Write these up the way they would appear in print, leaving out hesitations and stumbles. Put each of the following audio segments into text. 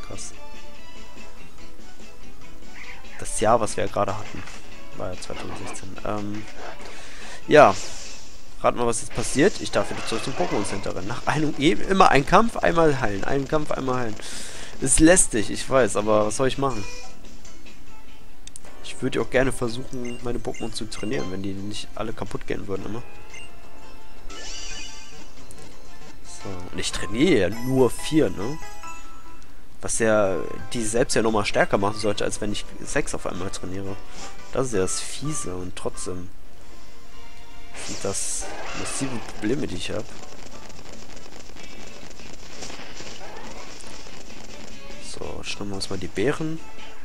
Krass. Das Jahr, was wir ja gerade hatten, war ja 2016. Ja. Rat mal, was jetzt passiert. Ich darf wieder zurück zum Pokémon Center rennen. Nach einem, immer ein Kampf, einmal heilen. Ein Kampf, einmal heilen. Ist lästig, ich weiß, aber was soll ich machen? Ich würde auch gerne versuchen, meine Pokémon zu trainieren, wenn die nicht alle kaputt gehen würden immer. So, und ich trainiere ja nur 4, ne? Was ja die selbst ja nochmal stärker machen sollte, als wenn ich 6 auf einmal trainiere. Das ist ja das Fiese und trotzdem sind das massive Probleme, die ich habe. So, schauen wir uns mal die Beeren.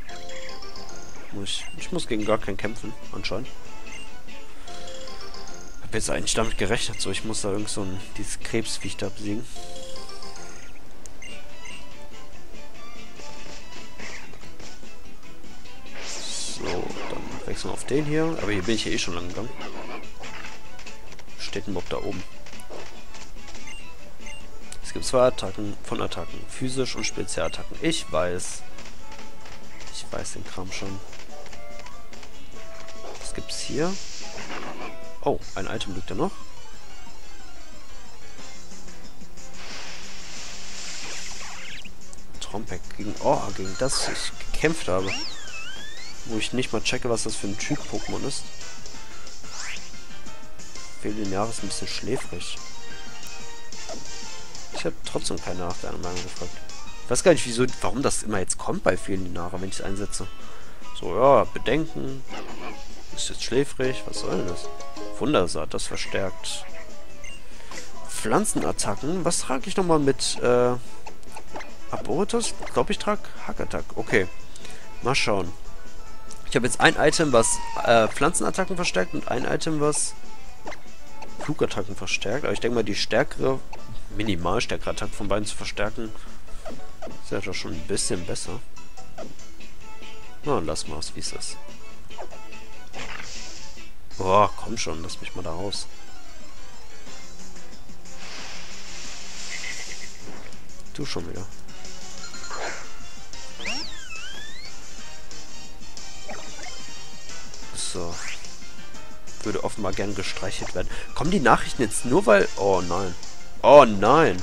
Ich muss gegen gar keinen kämpfen, anscheinend. Hab jetzt eigentlich damit gerechnet, so ich muss da irgend so ein dieses Krebsviech da besiegen. So, dann wechseln wir auf den hier. Aber hier bin ich ja eh schon lang gegangen. Steht ein Mob da oben. Es gibt 2 Attacken von Attacken. Physisch und Spezialattacken. Ich weiß den Kram schon. Was gibt's hier? Oh, ein Item liegt da noch. Trompek gegen das ich gekämpft habe. Wo ich nicht mal checke, was das für ein Typ Pokémon ist. Felinar ist ein bisschen schläfrig. Ich habe trotzdem keine Nachteile gefragt. Ich weiß gar nicht, wieso, warum das immer jetzt kommt bei Felinare, wenn ich es einsetze. So, ja, Bedenken. Ist jetzt schläfrig, was soll denn das? Wundersaat, das verstärkt. Pflanzenattacken. Was trage ich nochmal mit, Aboritus? Ich glaube, ich trage Hackattack. Okay. Mal schauen. Ich habe jetzt ein Item, was Pflanzenattacken verstärkt und ein Item, was Flugattacken verstärkt. Aber ich denke mal, die stärkere, minimal stärkere Attacke von beiden zu verstärken, ist ja doch schon ein bisschen besser. Na, lass mal, wie ist das? Boah, komm schon, lass mich mal da raus. Du schon wieder. So. Würde offenbar gern gestreichelt werden. Kommen die Nachrichten jetzt nur weil... Oh nein. Oh nein.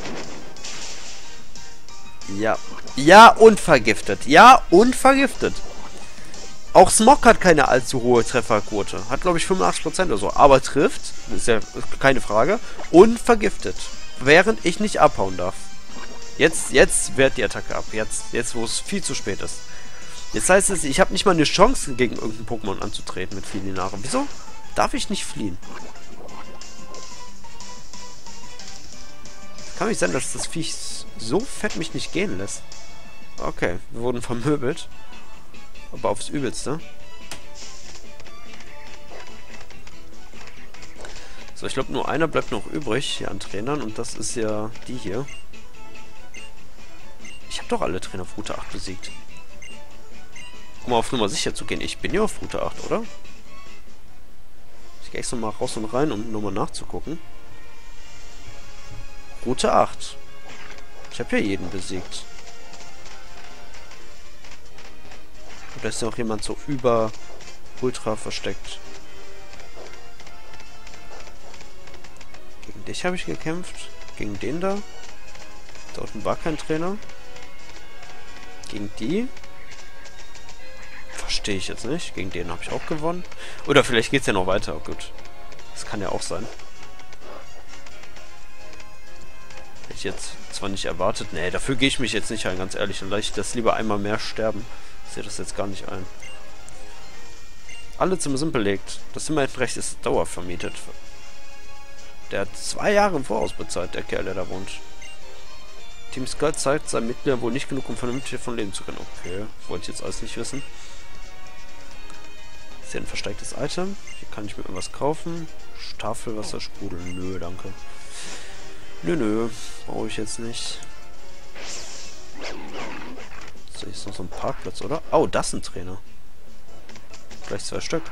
Ja. Ja, und vergiftet. Ja, und vergiftet. Auch Smog hat keine allzu hohe Trefferquote. Hat, glaube ich, 85% oder so. Aber trifft. Ist ja keine Frage. Und vergiftet. Während ich nicht abhauen darf. Jetzt wehrt die Attacke ab. Jetzt wo es viel zu spät ist. Jetzt heißt es, ich habe nicht mal eine Chance, gegen irgendein Pokémon anzutreten mit Felinare. Wieso? Darf ich nicht fliehen? Kann nicht sein, dass das Viech so fett mich nicht gehen lässt. Okay, wir wurden vermöbelt. Aber aufs Übelste. So, ich glaube, nur einer bleibt noch übrig hier an Trainern. Und das ist ja die hier. Ich habe doch alle Trainer auf Route 8 besiegt. Um auf Nummer sicher zu gehen. Ich bin ja auf Route 8, oder? Ich gehe extra mal raus und rein, um nochmal nachzugucken. Route 8. Ich habe ja jeden besiegt. Oder ist ja auch jemand so über Ultra versteckt? Gegen dich habe ich gekämpft. Gegen den da. Da unten war kein Trainer. Gegen die. Verstehe ich jetzt nicht. Gegen den habe ich auch gewonnen. Oder vielleicht geht es ja noch weiter. Oh, gut. Das kann ja auch sein. Hätte ich jetzt zwar nicht erwartet. Nee, dafür gehe ich mich jetzt nicht ein, ganz ehrlich. Dann lasse ich das lieber einmal mehr sterben. Ich sehe das jetzt gar nicht ein. Alle Zimmer sind belegt. Das Zimmerrecht ist dauervermietet. Der hat 2 Jahre im Voraus bezahlt, der Kerl, der da wohnt. Team Skull zeigt seinen Mitgliedern wohl nicht genug, um vernünftig davon leben zu können. Okay, wollte ich jetzt alles nicht wissen. Ist hier ein verstecktes Item. Hier kann ich mir irgendwas kaufen. Tafelwassersprudel. Nö, danke. Nö, brauche ich jetzt nicht. So, hier ist noch so ein Parkplatz, oder? Oh, das ist ein Trainer. Gleich 2 Stück.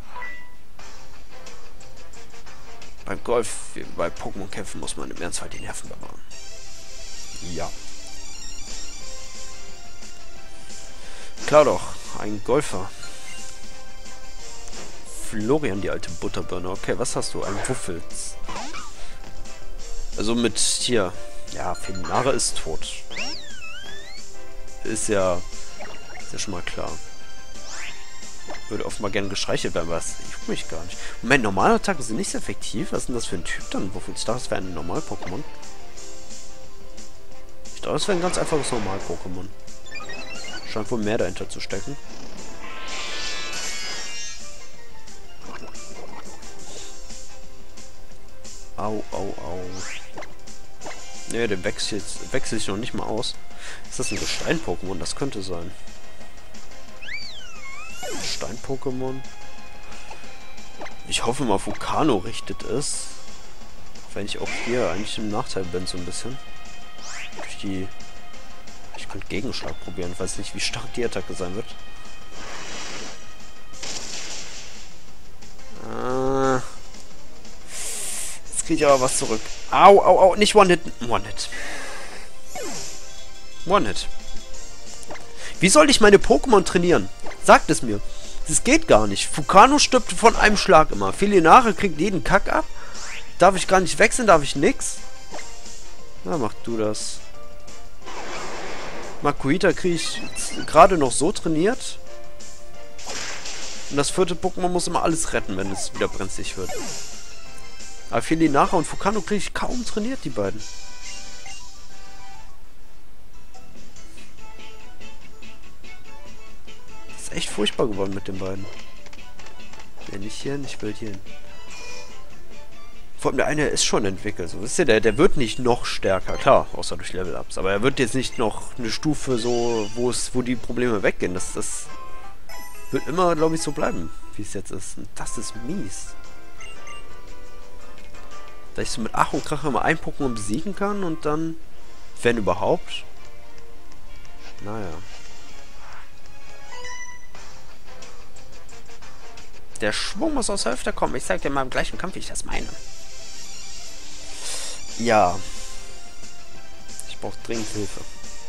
Beim Golf, wie bei Pokémon-Kämpfen, muss man im Ernstfall die Nerven bewahren. Ja. klar doch. Ein Golfer. Florian, die alte Butterbirne. Okay, was hast du? Ein Wuffels. Also mit hier. Ja, Felinare ist tot. Ist ja schon mal klar. Würde offenbar gerne gestreichelt werden, aber das juckt mich gar nicht. Moment, normale Attacken sind nicht so effektiv. Was ist denn das für ein Typ dann? Wofür? Ich dachte, das wäre ein Normal-Pokémon. Ich dachte, das wäre ein ganz einfaches Normal-Pokémon. Scheint wohl mehr dahinter zu stecken. Au, au, au. Ne, den wechsel ich noch nicht mal aus. Ist das ein Gestein-Pokémon? Das könnte sein. Stein-Pokémon. Ich hoffe mal, Vulcano richtet es. Auch wenn ich auch hier eigentlich im Nachteil bin, so ein bisschen. Durch die... Ich könnte Gegenschlag probieren. Ich weiß nicht, wie stark die Attacke sein wird. Jetzt kriege ich aber was zurück. Au, au, au. Nicht One-Hit. One-Hit. One-Hit. Wie soll ich meine Pokémon trainieren? Sagt es mir. Das geht gar nicht. Vulcano stirbt von einem Schlag immer. Felinare kriegt jeden Kack ab. Darf ich gar nicht wechseln? Darf ich nix? Na, mach du das. Makuhita kriege ich gerade noch so trainiert. Und das vierte Pokémon muss immer alles retten, wenn es wieder brenzlig wird. Aber Felinare und Vulcano kriege ich kaum trainiert, die beiden. Echt furchtbar geworden mit den beiden. Ich will nicht hierhin, ich will hierhin. Vor allem der eine ist schon entwickelt. So, wisst ihr, der wird nicht noch stärker. Klar, außer durch Level-Ups. Aber er wird jetzt nicht noch eine Stufe so, wo die Probleme weggehen. Das wird immer, glaube ich, so bleiben, wie es jetzt ist. Und das ist mies. Da ich so mit Ach und Krach immer ein Pokémon besiegen kann und dann, wenn überhaupt. Naja. Der Schwung muss aus der Hälfte kommen. Ich zeig dir mal im gleichen Kampf, wie ich das meine. Ja. Ich brauche dringend Hilfe.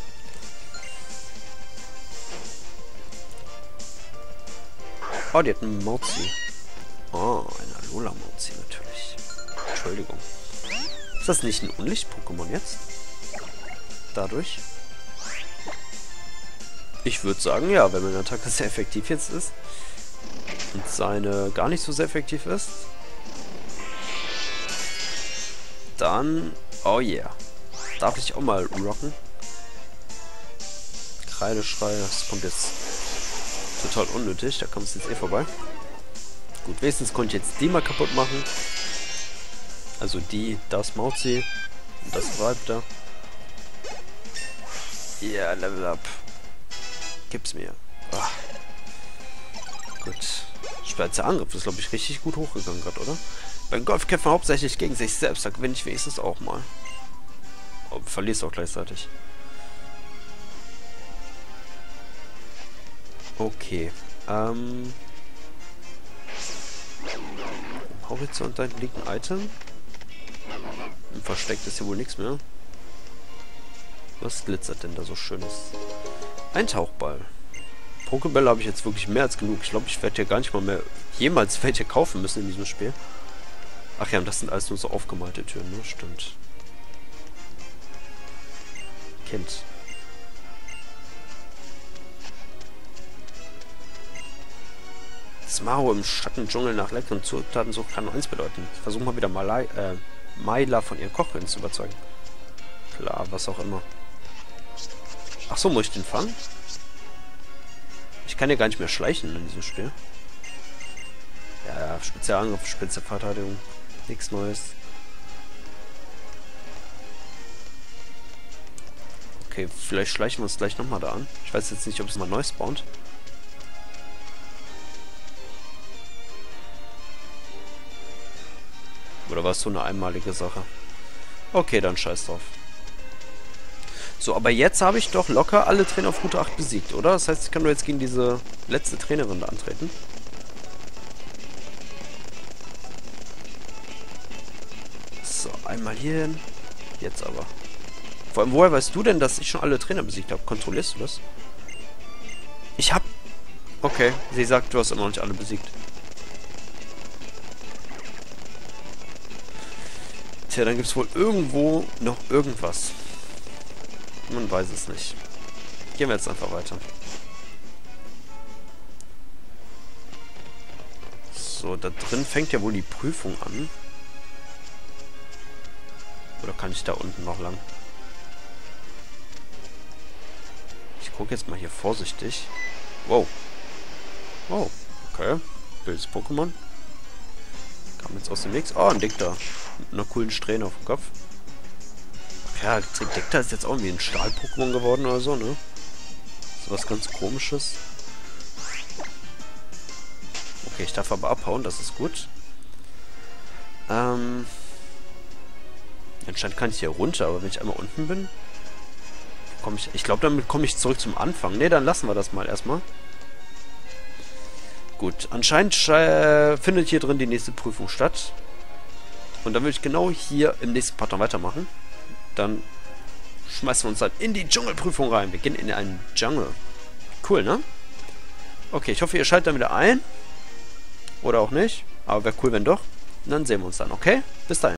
Oh, die hat einen Mozi. Oh, ein Alola Mozi natürlich. Entschuldigung. Ist das nicht ein Unlicht-Pokémon jetzt? Dadurch? Ich würde sagen, ja, wenn meine Attacke sehr effektiv jetzt ist. Und seine gar nicht so sehr effektiv ist. Dann... Oh yeah. Darf ich auch mal rocken? Kreideschrei, das kommt jetzt total unnötig. Da kommt es jetzt eh vorbei. Gut, wenigstens konnte ich jetzt die mal kaputt machen. Also die, das Mauzi und das Vibe da. Ja, yeah, Level Up. Gib's mir. Ah. Gut. Spitzer Angriff ist, glaube ich, richtig gut hochgegangen gerade, oder? Beim Golf kämpft man hauptsächlich gegen sich selbst. Da gewinne ich wenigstens auch mal. Oh, verlierst auch gleichzeitig. Okay. Im Horizont da liegt ein Item. Im Versteck ist hier wohl nichts mehr. Was glitzert denn da so Schönes? Ein Tauchball. Pokébälle habe ich jetzt wirklich mehr als genug. Ich glaube, ich werde hier gar nicht mal mehr jemals welche kaufen müssen in diesem Spiel. Ach ja, und das sind alles nur so aufgemalte Türen, ne? Stimmt. Kind. Smaro im Schattendschungel nach leckeren Zutaten sucht kann 1 bedeuten. Ich versuche mal wieder Maila von ihren Kochkünsten zu überzeugen. Klar, was auch immer. Ach so, muss ich den fangen? Ich kann ja gar nicht mehr schleichen in diesem Spiel. Ja, Spezialangriff, Spezialverteidigung. Nichts Neues. Okay, vielleicht schleichen wir uns gleich nochmal da an. Ich weiß jetzt nicht, ob es mal neu spawnt. Oder war es so eine einmalige Sache? Okay, dann scheiß drauf. So, aber jetzt habe ich doch locker alle Trainer auf Route 8 besiegt, oder? Das heißt, ich kann nur jetzt gegen diese letzte Trainerin da antreten. So, einmal hier hin. Jetzt aber. Vor allem, woher weißt du denn, dass ich schon alle Trainer besiegt habe? Kontrollierst du das? Ich hab... Okay, sie sagt, du hast immer noch nicht alle besiegt. Tja, dann gibt es wohl irgendwo noch irgendwas. Man weiß es nicht. Gehen wir jetzt einfach weiter. So, da drin fängt ja wohl die Prüfung an. Oder kann ich da unten noch lang? Ich gucke jetzt mal hier vorsichtig. Wow. Wow. Okay. Wildes Pokémon. Kam jetzt aus dem Nix. Oh, ein Dicta. Mit einer coolen Strähne auf dem Kopf. Ja, Dicta ist jetzt auch irgendwie ein Stahl-Pokémon geworden oder so, ne? So was ganz Komisches. Okay, ich darf aber abhauen, das ist gut. Anscheinend kann ich hier runter, aber wenn ich einmal unten bin, komme ich... Ich glaube, damit komme ich zurück zum Anfang. Ne, dann lassen wir das mal erstmal. Gut, anscheinend findet hier drin die nächste Prüfung statt. Und dann würde ich genau hier im nächsten Part dann weitermachen. Dann schmeißen wir uns dann in die Dschungelprüfung rein. Wir gehen in einen Dschungel. Cool, ne? Okay, ich hoffe, ihr schaltet dann wieder ein. Oder auch nicht. Aber wäre cool, wenn doch. Und dann sehen wir uns dann, okay? Bis dahin.